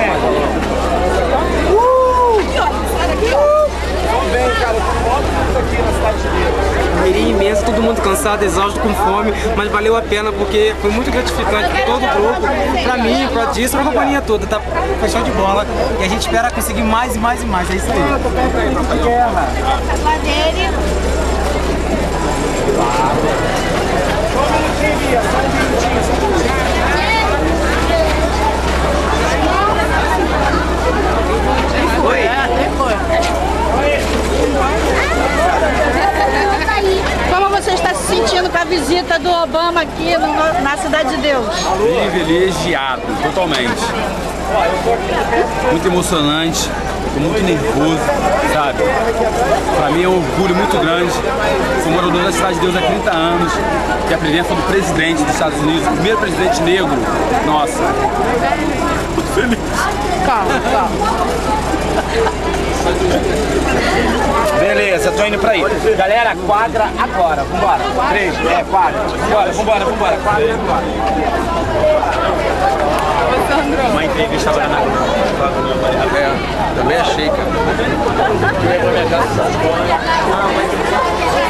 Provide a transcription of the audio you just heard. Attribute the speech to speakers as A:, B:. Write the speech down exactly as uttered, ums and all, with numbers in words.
A: Correria imensa, todo mundo cansado, exausto, com fome, mas valeu a pena porque foi muito gratificante para todo o grupo, pra mim, pra Disso, pra companhia toda, tá? Foi show de bola e a gente espera conseguir mais e mais e mais, é isso aí. Oi.
B: Como você está se sentindo com a visita do Obama aqui no, na Cidade de Deus?
C: Privilegiado, totalmente. Muito emocionante, tô muito nervoso, sabe? Pra mim é um orgulho muito grande. Sou morador da Cidade de Deus há trinta anos, que é a presença do presidente dos Estados Unidos, o primeiro presidente negro. Nossa, muito feliz.
B: Calma, calma.
D: Beleza, tô indo pra aí. Galera, quadra agora. Vambora. Três, é, quadra. Vambora, vambora, vambora. Quadra agora.
C: Uma entrevista agora na
E: É, também achei, cara.